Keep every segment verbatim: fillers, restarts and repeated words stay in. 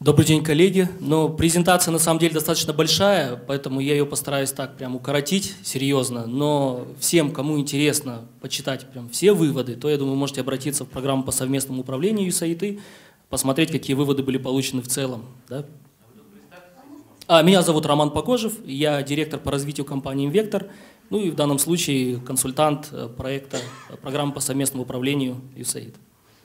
Добрый день, коллеги. Но презентация на самом деле достаточно большая, поэтому я ее постараюсь так прям укоротить серьезно. Но всем, кому интересно почитать прям все выводы, то, я думаю, можете обратиться в программу по совместному управлению ю эс эй ай ти, посмотреть, какие выводы были получены в целом. Да? А, меня зовут Роман Погожев, я директор по развитию компании «Инвектор», ну и в данном случае консультант проекта программы по совместному управлению ю эс эй ай ти.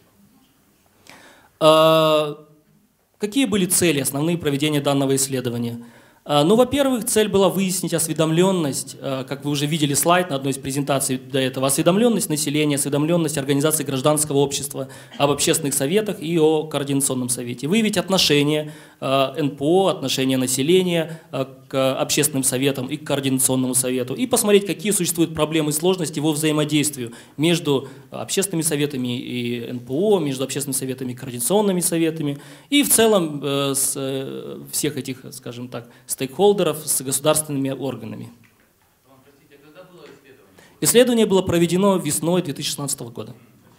Какие были цели основные проведения данного исследования? Ну, во-первых, цель была выяснить осведомленность, как вы уже видели слайд на одной из презентаций до этого, осведомленность населения, осведомленность организаций гражданского общества об общественных советах и о координационном совете. Выявить отношение эн пэ о, отношение населения к общественным советам и к координационному совету, и посмотреть, какие существуют проблемы и сложности его взаимодействию между общественными советами и эн пэ о, между общественными советами и координационными советами, и в целом с всех этих, скажем так, стейкхолдеров с государственными органами. Простите, а когда было исследование? Исследование было проведено весной две тысячи шестнадцатого года.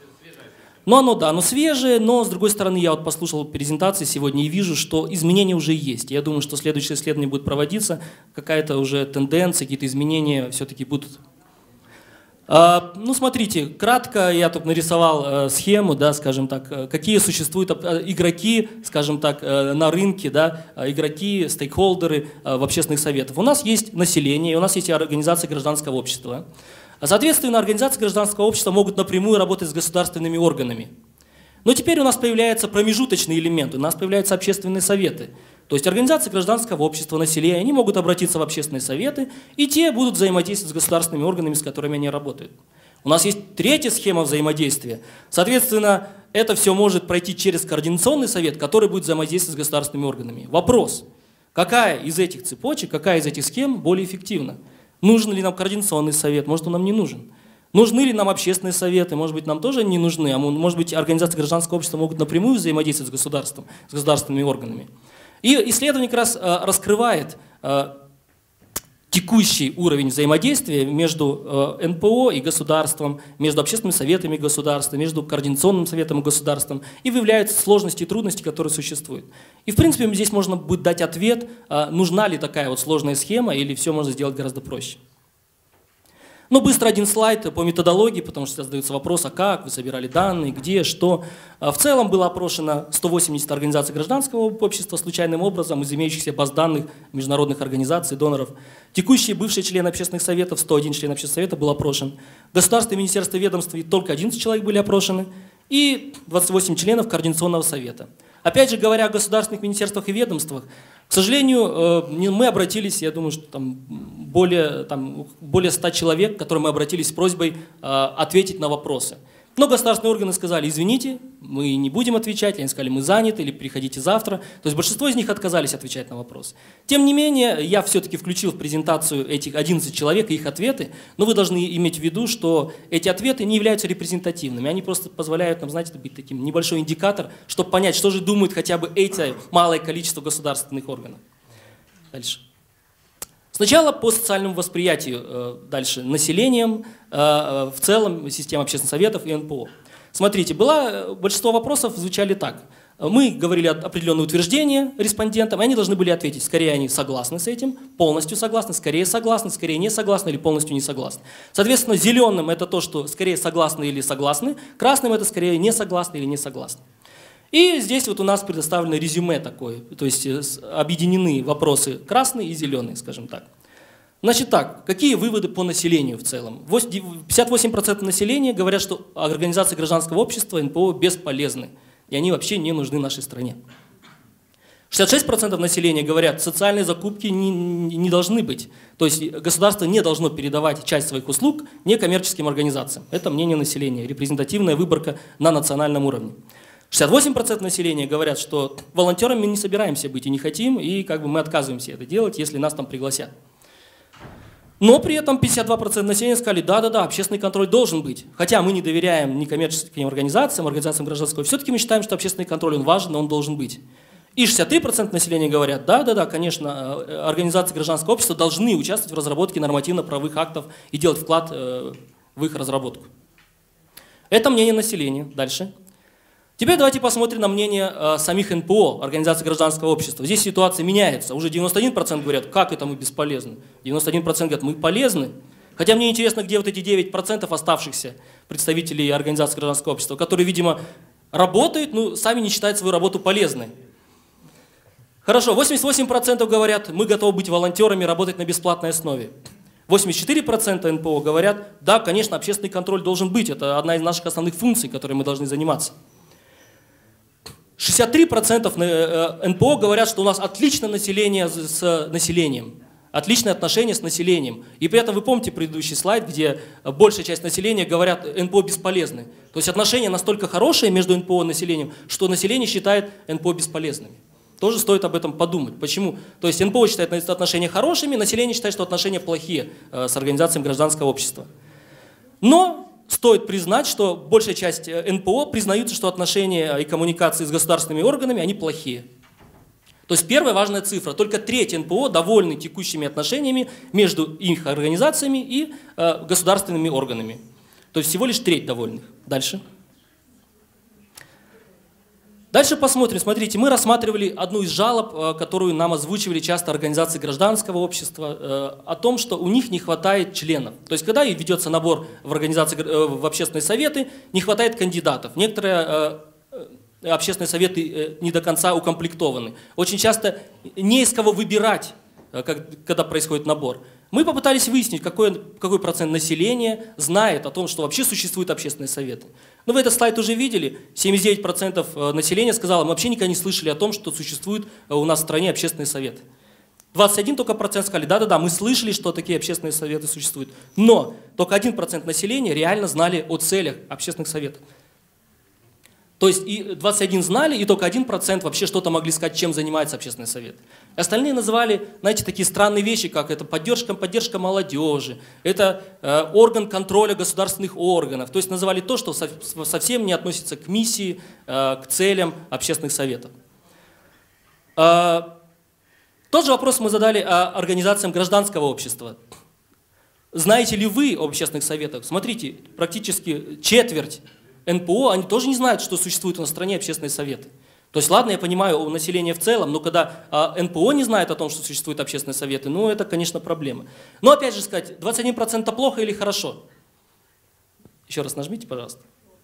Но оно, да, оно свежее, но, с другой стороны, я вот послушал презентации сегодня и вижу, что изменения уже есть. Я думаю, что следующее исследование будет проводиться, какая-то уже тенденция, какие-то изменения все-таки будут. А, ну, смотрите, кратко я тут нарисовал а, схему, да, скажем так, а, какие существуют а, игроки, скажем так, а, на рынке, да, а, игроки, стейкхолдеры а, в общественных советах. У нас есть население, у нас есть организации гражданского общества. Соответственно, организации гражданского общества могут напрямую работать с государственными органами. Но теперь у нас появляется промежуточный элемент, у нас появляются общественные советы. То есть организации гражданского общества, населения, они могут обратиться в общественные советы, и те будут взаимодействовать с государственными органами, с которыми они работают. У нас есть третья схема взаимодействия. Соответственно, это все может пройти через координационный совет, который будет взаимодействовать с государственными органами. Вопрос, какая из этих цепочек, какая из этих схем более эффективна? Нужен ли нам координационный совет? Может, он нам не нужен? Нужны ли нам общественные советы? Может быть, нам тоже не нужны? А может быть, организации гражданского общества могут напрямую взаимодействовать с государством, с государственными органами? И исследование как раз а, раскрывает а, текущий уровень взаимодействия между а, эн пэ о и государством, между общественными советами и государством, между координационным советом и государством, и выявляет сложности и трудности, которые существуют. И в принципе здесь можно будет дать ответ, а, нужна ли такая вот сложная схема, или все можно сделать гораздо проще. Ну, быстро один слайд по методологии, потому что задается вопрос, а как, вы собирали данные, где, что. В целом было опрошено сто восемьдесят организаций гражданского общества случайным образом из имеющихся баз данных международных организаций, доноров. Текущие и бывшие члены общественных советов, сто один член общественного совета был опрошен. Государственные министерства и ведомства, только одиннадцать человек были опрошены. И двадцать восемь членов координационного совета. Опять же, говоря о государственных министерствах и ведомствах, к сожалению, мы обратились, я думаю, что там более, там, более ста человек, к которым мы обратились с просьбой ответить на вопросы. Но государственные органы сказали, извините, мы не будем отвечать, они сказали, мы заняты, или приходите завтра. То есть большинство из них отказались отвечать на вопросы. Тем не менее, я все-таки включил в презентацию этих одиннадцати человек и их ответы, но вы должны иметь в виду, что эти ответы не являются репрезентативными, они просто позволяют нам, знаете, быть таким небольшой индикатор, чтобы понять, что же думают хотя бы эти малое количество государственных органов. Дальше. Сначала по социальному восприятию, дальше населением, в целом система общественных советов и эн пэ о. Смотрите, было, большинство вопросов звучали так. Мы говорили определенные утверждения респондентам, и они должны были ответить, скорее они согласны с этим, полностью согласны, скорее согласны, скорее не согласны или полностью не согласны. Соответственно, зеленым это то, что скорее согласны или согласны, красным это скорее не согласны или не согласны. И здесь вот у нас предоставлено резюме такое, то есть объединены вопросы красные и зеленые, скажем так. Значит так, какие выводы по населению в целом? пятьдесят восемь процентов населения говорят, что организации гражданского общества, эн пэ о бесполезны, и они вообще не нужны нашей стране. шестьдесят шесть процентов населения говорят, социальные закупки не, не должны быть, то есть государство не должно передавать часть своих услуг некоммерческим организациям. Это мнение населения, репрезентативная выборка на национальном уровне. шестьдесят восемь процентов населения говорят, что волонтерами мы не собираемся быть и не хотим, и как бы мы отказываемся это делать, если нас там пригласят. Но при этом пятьдесят два процента населения сказали, да-да-да, общественный контроль должен быть. Хотя мы не доверяем некоммерческим организациям, организациям гражданского, все-таки мы считаем, что общественный контроль он важен, но он должен быть. И шестьдесят три процента населения говорят, да-да-да, конечно, организации гражданского общества должны участвовать в разработке нормативно-правовых актов и делать вклад в их разработку. Это мнение населения. Дальше. Теперь давайте посмотрим на мнение э, самих эн пэ о, Организации гражданского общества. Здесь ситуация меняется. Уже девяносто один процент говорят, как это мы бесполезны. девяносто один процент говорят, мы полезны. Хотя мне интересно, где вот эти девять процентов оставшихся представителей Организации гражданского общества, которые, видимо, работают, но сами не считают свою работу полезной. Хорошо, восемьдесят восемь процентов говорят, мы готовы быть волонтерами, работать на бесплатной основе. восемьдесят четыре процента эн пэ о говорят, да, конечно, общественный контроль должен быть, это одна из наших основных функций, которой мы должны заниматься. шестьдесят три процента эн пэ о говорят, что у нас отличное население с населением, отличные отношения с населением. И при этом вы помните предыдущий слайд, где большая часть населения говорят, эн пэ о бесполезны. То есть отношения настолько хорошие между эн пэ о и населением, что население считает эн пэ о бесполезными. Тоже стоит об этом подумать. Почему? То есть эн пэ о считает отношения хорошими, население считает, что отношения плохие э, с организациями гражданского общества. Но стоит признать, что большая часть эн пэ о признаются, что отношения и коммуникации с государственными органами, они плохие. То есть первая важная цифра. Только треть эн пэ о довольны текущими отношениями между их организациями и э, государственными органами. То есть всего лишь треть довольных. Дальше. Дальше посмотрим. Смотрите, мы рассматривали одну из жалоб, которую нам озвучивали часто организации гражданского общества, о том, что у них не хватает членов. То есть, когда ведется набор в организации, в общественные советы, не хватает кандидатов. Некоторые общественные советы не до конца укомплектованы. Очень часто не из кого выбирать, когда происходит набор. Мы попытались выяснить, какой, какой процент населения знает о том, что вообще существуют общественные советы. Но вы этот слайд уже видели. семьдесят девять процентов населения сказало, мы вообще никогда не слышали о том, что существуют у нас в стране общественные советы. двадцать один только процент сказали, да-да-да, мы слышали, что такие общественные советы существуют. Но только один процент населения реально знали о целях общественных советов. То есть и двадцать один знали, и только один процент вообще что-то могли сказать, чем занимается общественный совет. Остальные называли, знаете, такие странные вещи, как это поддержка, поддержка молодежи, это э, орган контроля государственных органов. То есть называли то, что со, совсем не относится к миссии, э, к целям общественных советов. Э, тот же вопрос мы задали организациям гражданского общества. Знаете ли вы об общественных советах? Смотрите, практически четверть эн пэ о, они тоже не знают, что существуют у нас в стране общественные советы. То есть, ладно, я понимаю, у населения в целом, но когда а, эн пэ о не знает о том, что существуют общественные советы, ну, это, конечно, проблема. Но, опять же сказать, двадцать один процент это плохо или хорошо? Еще раз нажмите, пожалуйста.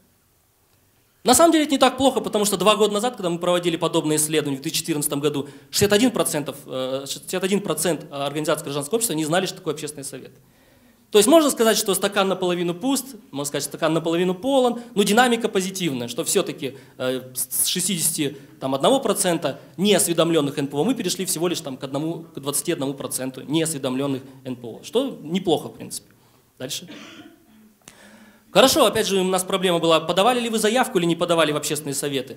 На самом деле это не так плохо, потому что два года назад, когда мы проводили подобные исследования в две тысячи четырнадцатом году, шестьдесят один процент, шестьдесят один процент организаций гражданского общества не знали, что такое общественный совет. То есть можно сказать, что стакан наполовину пуст, можно сказать, что стакан наполовину полон, но динамика позитивная, что все-таки э, с шестидесяти одного процента неосведомленных эн пэ о мы перешли всего лишь там, к, одному, к двадцати одному проценту неосведомленных эн пэ о, что неплохо в принципе. Дальше. Хорошо, опять же у нас проблема была, подавали ли вы заявку или не подавали в общественные советы.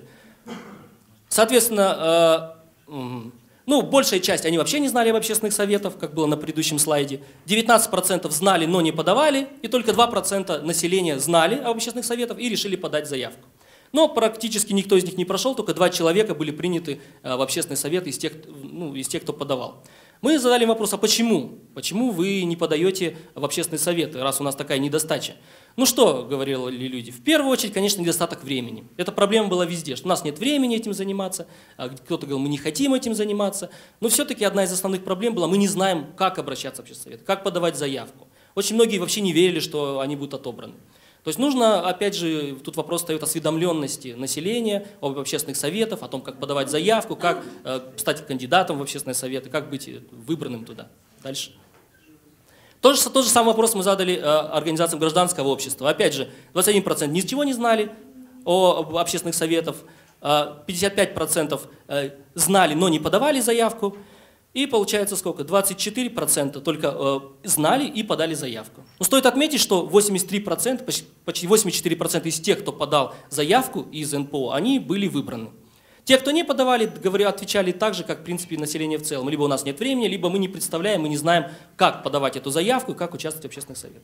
Соответственно, э, ну, большая часть, они вообще не знали об общественных советах, как было на предыдущем слайде. девятнадцать процентов знали, но не подавали, и только два процента населения знали об общественных советах и решили подать заявку. Но практически никто из них не прошел, только два человека были приняты в общественный совет из тех, ну, из тех, кто подавал. Мы задали вопрос, а почему? Почему вы не подаете в общественные советы, раз у нас такая недостача? Ну что, говорили люди, в первую очередь, конечно, недостаток времени. Эта проблема была везде, что у нас нет времени этим заниматься, кто-то говорил, мы не хотим этим заниматься. Но все-таки одна из основных проблем была, мы не знаем, как обращаться в общественный совет, как подавать заявку. Очень многие вообще не верили, что они будут отобраны. То есть нужно, опять же, тут вопрос встает осведомленности населения, об общественных советах, о том, как подавать заявку, как э, стать кандидатом в общественные советы, как быть выбранным туда. Дальше. Тот же, тот же самый вопрос мы задали э, организациям гражданского общества. Опять же, двадцать один процент ничего не знали о, об общественных советах, э, пятьдесят пять процентов э, знали, но не подавали заявку. И получается сколько? двадцать четыре процента только э, знали и подали заявку. Но стоит отметить, что восемьдесят три процента, почти, почти восемьдесят четыре процента из тех, кто подал заявку из эн пэ о, они были выбраны. Те, кто не подавали, говорю, отвечали так же, как в принципе население в целом. Либо у нас нет времени, либо мы не представляем, мы не знаем, как подавать эту заявку и как участвовать в общественных советах.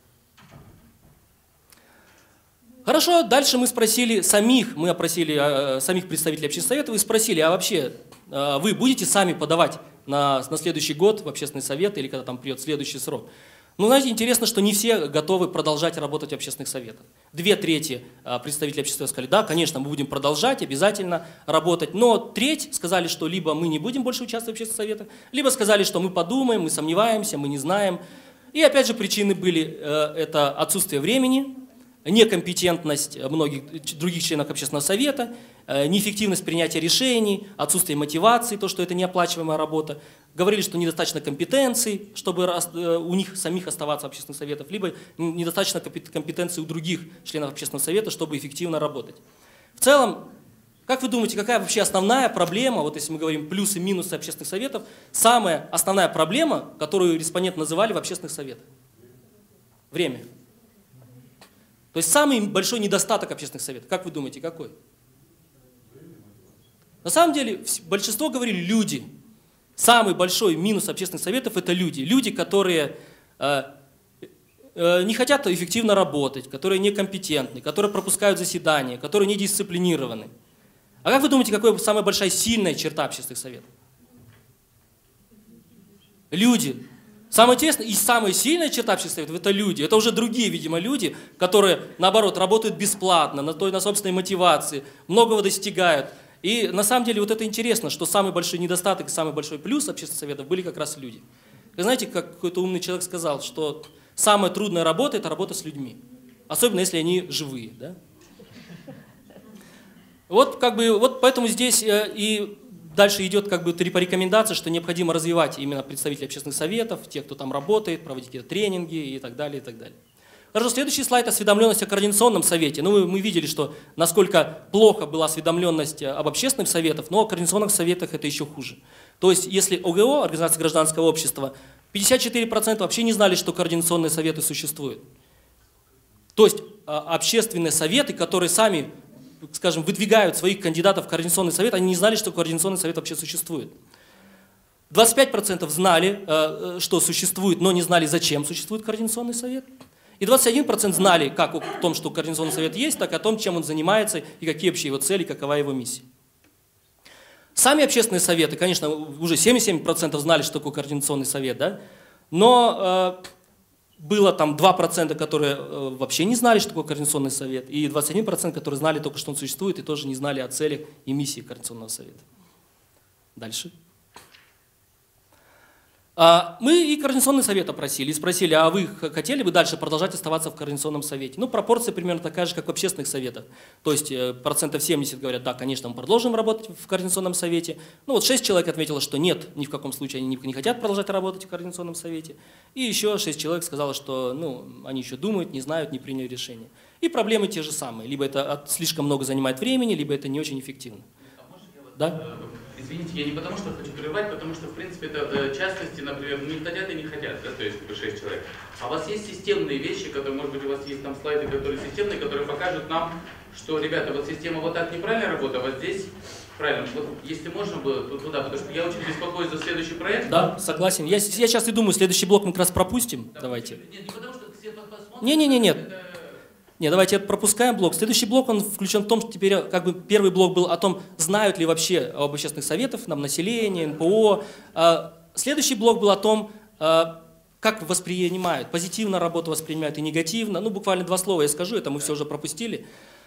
Хорошо, дальше мы спросили самих, мы опросили э, самих представителей общественных советов и спросили, а вообще э, вы будете сами подавать на, на следующий год в общественный совет или когда там придет следующий срок? Ну, знаете, интересно, что не все готовы продолжать работать в общественных советах. Две трети представителей общества сказали, да, конечно, мы будем продолжать, обязательно работать. Но треть сказали, что либо мы не будем больше участвовать в общественных советах, либо сказали, что мы подумаем, мы сомневаемся, мы не знаем. И опять же причины были, это отсутствие времени, некомпетентность многих других членов общественного совета, неэффективность принятия решений, отсутствие мотивации, то, что это неоплачиваемая работа. Говорили, что недостаточно компетенций, чтобы у них самих оставаться в общественных советах, либо недостаточно компетенций у других членов общественного совета, чтобы эффективно работать. В целом, как вы думаете, какая вообще основная проблема, вот если мы говорим плюсы и минусы общественных советов, самая основная проблема, которую респонденты называли в общественных советах? Время. То есть самый большой недостаток общественных советов, как вы думаете, какой? На самом деле, большинство говорили люди. Самый большой минус общественных советов – это люди. Люди, которые э, э, не хотят эффективно работать, которые некомпетентны, которые пропускают заседания, которые недисциплинированы. А как вы думаете, какая самая большая сильная черта общественных советов? Люди. Самое интересное и самая сильная черта общественных советов – это люди. Это уже другие, видимо, люди, которые, наоборот, работают бесплатно, на, той, на собственной мотивации, многого достигают. И на самом деле вот это интересно, что самый большой недостаток и самый большой плюс общественных советов были как раз люди. Вы знаете, как какой-то умный человек сказал, что самая трудная работа – это работа с людьми. Особенно, если они живые. Да? Вот, как бы, вот поэтому здесь и дальше идет как бы рекомендация, что необходимо развивать именно представителей общественных советов, тех, кто там работает, проводить какие-то тренинги и так далее, и так далее. Хорошо, следующий слайд – осведомленность о Координационном совете. Ну, мы видели, что насколько плохо была осведомленность об общественных советах, но о Координационных советах это еще хуже. То есть, если ОГО, Организация гражданского общества, пятьдесят четыре процента вообще не знали, что Координационные советы существуют. То есть, общественные советы, которые сами, скажем, выдвигают своих кандидатов в Координационный совет, они не знали, что Координационный совет вообще существует. двадцать пять процентов знали, что существует, но не знали, зачем существует Координационный совет. И двадцать один процент знали как о том, что Координационный совет есть, так и о том, чем он занимается и какие вообще его цели, какова его миссия. Сами общественные советы, конечно, уже семьдесят семь процентов знали, что такое Координационный совет, да? Но э, было там два процента, которые э, вообще не знали, что такое Координационный совет, и двадцать один процент, которые знали только, что он существует, и тоже не знали о целях и миссии Координационного совета. Дальше. Мы и Координационный совет опросили, и спросили, а вы хотели бы дальше продолжать оставаться в Координационном совете? Ну, пропорция примерно такая же, как в общественных советах. То есть процентов семьдесят говорят, да, конечно, мы продолжим работать в Координационном совете. Ну, вот шесть человек ответило, что нет, ни в каком случае они не хотят продолжать работать в Координационном совете. И еще шесть человек сказало, что ну, они еще думают, не знают, не приняли решение. И проблемы те же самые. Либо это слишком много занимает времени, либо это не очень эффективно. Да? Извините, я не потому что хочу прервать, потому что, в принципе, это э, частности, например, не хотят и не хотят, да, то есть шесть человек. А у вас есть системные вещи, которые, может быть, у вас есть там слайды, которые системные, которые покажут нам, что, ребята, вот система вот так неправильно работает, а вот здесь правильно. Вот, если можно было, то туда, потому что я очень беспокоюсь за следующий проект. Да, согласен. Я, я сейчас и думаю, следующий блок мы как раз пропустим. Да, давайте. Нет, не потому что все посмотрят. Не-не-не-нет. Это... Не, давайте пропускаем блок. Следующий блок, он включен в том, что теперь как бы первый блок был о том, знают ли вообще об общественных советах, нам население, эн пэ о. Следующий блок был о том, как воспринимают, позитивно работу воспринимают и негативно. Ну, буквально два слова я скажу, это мы все уже пропустили.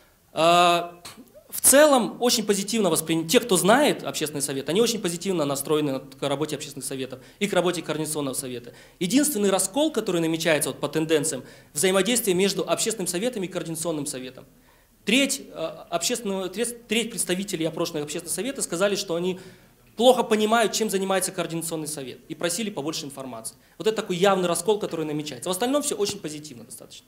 В целом, очень позитивно воспринимают. Те, кто знает общественный совет, они очень позитивно настроены к работе общественных советов и к работе Координационного совета. Единственный раскол, который намечается вот по тенденциям, взаимодействие между общественным советом и Координационным советом. Треть, общественного, треть, треть представителей опрошенных общественных советов сказали, что они плохо понимают, чем занимается Координационный совет, и просили побольше информации. Вот это такой явный раскол, который намечается. В остальном все очень позитивно достаточно.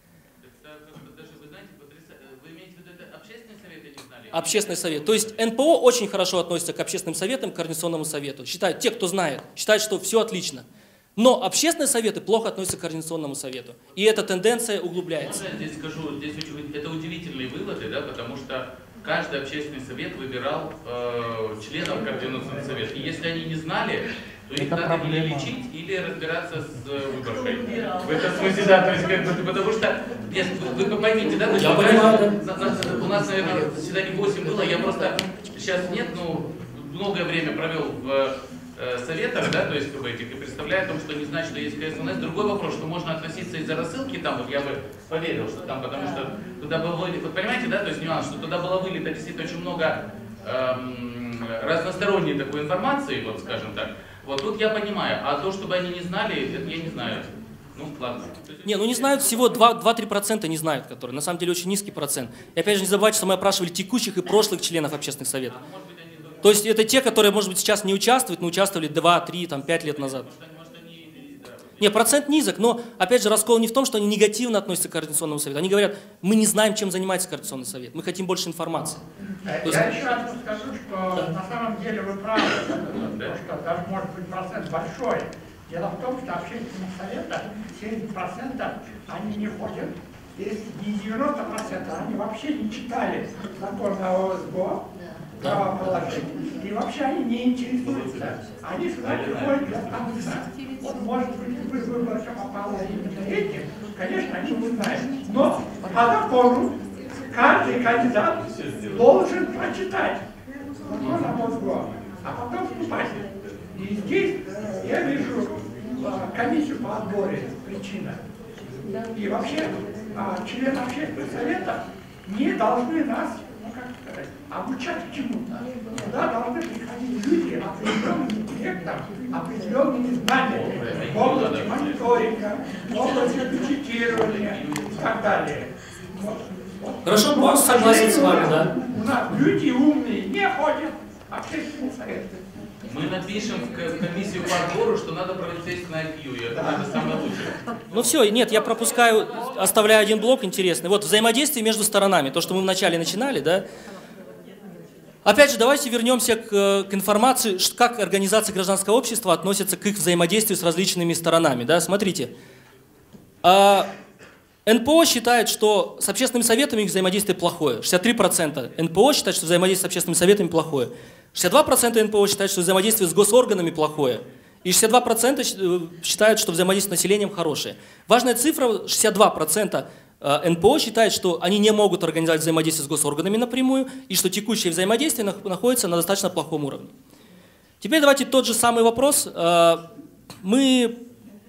Общественный совет. То есть эн пэ о очень хорошо относится к общественным советам, к Координационному совету. Считают, те, кто знает, считают, что все отлично. Но общественные советы плохо относятся к Координационному совету. И эта тенденция углубляется. Можно я здесь скажу, здесь это удивительные выводы, да, потому что каждый общественный совет выбирал э, членов Координационного совета. И если они не знали, то их надо или лечить, или разбираться с э, выборкой. В этом смысле, да, то есть, как бы, потому что, нет, вы, вы поймите, да, то есть, я понимаю, на, на, у нас, наверное, заседаний восемь было, я просто сейчас нет, но многое время провел в э, советах, да, то есть как бы этих, и представляя о том, что не знают, что есть ка эс эн эс. Другой вопрос, что можно относиться из-за рассылки, там, вот я бы поверил, что там, потому что туда было вылито, вот понимаете, да, то есть нюанс, что туда было вылито действительно очень много эм, разносторонней такой информации, вот скажем так. Вот тут я понимаю, а то, чтобы они не знали, это я не знаю. Ну, ладно. Не, ну не знают всего два-три процента не знают, которые, на самом деле очень низкий процент. И опять же не забывайте, что мы опрашивали текущих и прошлых членов общественных советов. То есть это те, которые, может быть, сейчас не участвуют, но участвовали два-три, пять лет назад. Не, процент низок, но, опять же, раскол не в том, что они негативно относятся к Координационному совету. Они говорят, мы не знаем, чем занимается Координационный совет, мы хотим больше информации. Я есть... еще одно скажу, что да. На самом деле вы правы, что даже может быть процент большой. Дело в том, что общественных советов семьдесят процентов они не ходят, если не девяносто процентов, они вообще не читали закон о ОСГО, правоположение, и вообще они не интересуются. Они сюда приходят для статуса. Вот, может быть, вы выборка попала именно этим, конечно, они не знают. Но по закону каждый кандидат должен прочитать закон о ОСГО, а потом вступать. И здесь я вижу комиссию по отбору причина. И вообще члены общественных советов не должны нас, ну как сказать, обучать чему-то. Туда должны приходить люди определенным интеллектом, определенными знаниями в области мониторинга, в области бюджетирования и так далее. Вот. Вот. Хорошо, можно согласен с вами, да? У нас люди умные не ходят в общественные советы. Мы напишем в комиссию по отбору, что надо провести на ай кью, и это надо самое лучшее. Ну все, нет, я пропускаю, оставляю один блок интересный. Вот взаимодействие между сторонами, то, что мы вначале начинали, да? Опять же, давайте вернемся к, к информации, как организации гражданского общества относятся к их взаимодействию с различными сторонами, да? Смотрите, а, эн пэ о считает, что с общественными советами их взаимодействие плохое. шестьдесят три процента эн пэ о считает, что взаимодействие с общественными советами плохое. шестьдесят два процента эн пэ о считают, что взаимодействие с госорганами плохое. И шестьдесят два процента считают, что взаимодействие с населением хорошее. Важная цифра, шестьдесят два процента эн пэ о считает, что они не могут организовать взаимодействие с госорганами напрямую, и что текущее взаимодействие находится на достаточно плохом уровне. Теперь давайте тот же самый вопрос. Мы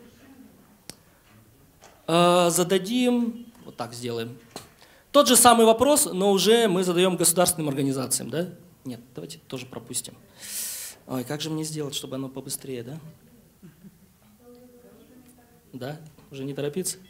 зададим, вот так сделаем. Тот же самый вопрос, но уже мы задаем государственным организациям, да? Нет, давайте тоже пропустим. Ой, как же мне сделать, чтобы оно побыстрее, да? Да? Уже не торопиться?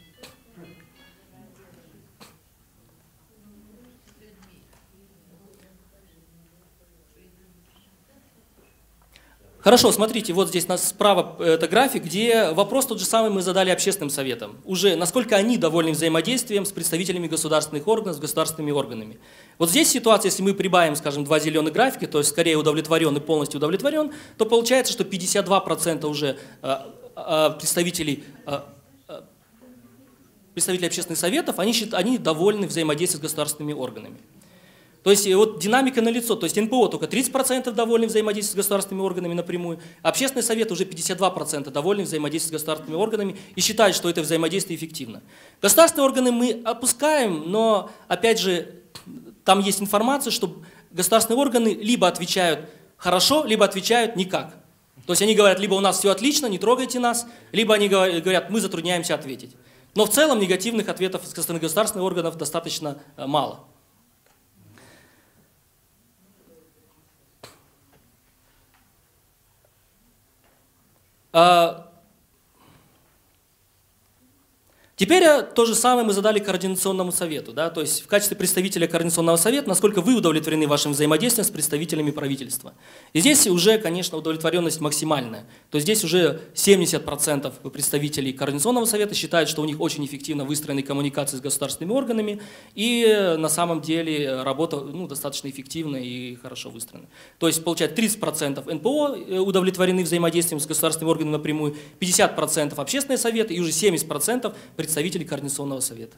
Хорошо, смотрите, вот здесь у нас справа это график, где вопрос тот же самый мы задали общественным советам. Уже насколько они довольны взаимодействием с представителями государственных органов, с государственными органами. Вот здесь ситуация, если мы прибавим, скажем, два зеленых графика, то есть скорее удовлетворен и полностью удовлетворен, то получается, что пятьдесят два процента уже представителей, представителей общественных советов, они, они довольны взаимодействием с государственными органами. То есть вот динамика налицо, то есть эн пэ о только тридцать процентов довольны взаимодействием с государственными органами напрямую, общественный совет уже пятьдесят два процента довольны взаимодействием с государственными органами и считают, что это взаимодействие эффективно. Государственные органы мы опускаем, но опять же там есть информация, что государственные органы либо отвечают хорошо, либо отвечают никак. То есть они говорят, либо у нас все отлично, не трогайте нас, либо они говорят, мы затрудняемся ответить. Но в целом негативных ответов со стороны государственных органов достаточно мало. Теперь то же самое мы задали Координационному совету. Да? То есть в качестве представителя Координационного совета, насколько вы удовлетворены вашим взаимодействием с представителями правительства. И здесь уже, конечно, удовлетворенность максимальная. То есть здесь уже семьдесят процентов представителей Координационного совета считают, что у них очень эффективно выстроены коммуникации с государственными органами, и на самом деле работа ну, достаточно эффективна и хорошо выстроена. То есть получается тридцать процентов эн пэ о удовлетворены взаимодействием с государственными органами напрямую, пятьдесят процентов общественные советы и уже семьдесят процентов представителей Координационного совета.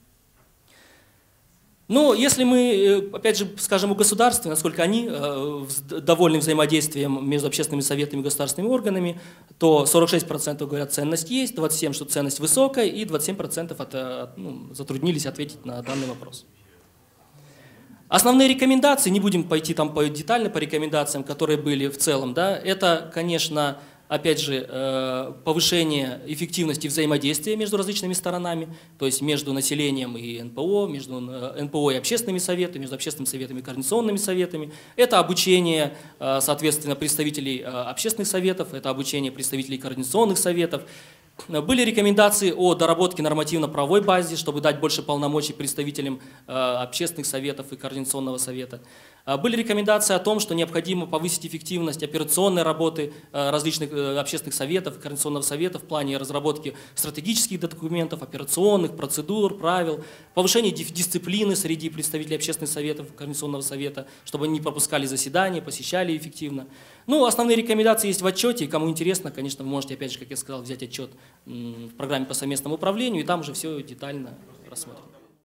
Но если мы, опять же, скажем о государстве, насколько они довольны взаимодействием между общественными советами и государственными органами, то сорок шесть процентов говорят, ценность есть, двадцать семь процентов, что ценность высокая, и двадцать семь процентов от, ну, затруднились ответить на данный вопрос. Основные рекомендации, не будем пойти там по детально по рекомендациям, которые были в целом, да, это, конечно, опять же, повышение эффективности взаимодействия между различными сторонами, то есть между населением и эн пэ о, между эн пэ о и общественными советами, между общественными советами и координационными советами. Это обучение, соответственно, представителей общественных советов, это обучение представителей координационных советов. Были рекомендации о доработке нормативно-правовой базы, чтобы дать больше полномочий представителям э, общественных советов и координационного совета. Э, были рекомендации о том, что необходимо повысить эффективность операционной работы э, различных э, общественных советов и координационного совета в плане разработки стратегических документов, операционных, процедур, правил, повышение дисциплины среди представителей общественных советов и координационного совета, чтобы они не пропускали заседания, посещали эффективно. Ну, основные рекомендации есть в отчете, кому интересно, конечно, вы можете, опять же, как я сказал, взять отчет в программе по совместному управлению, и там уже все детально рассмотрим.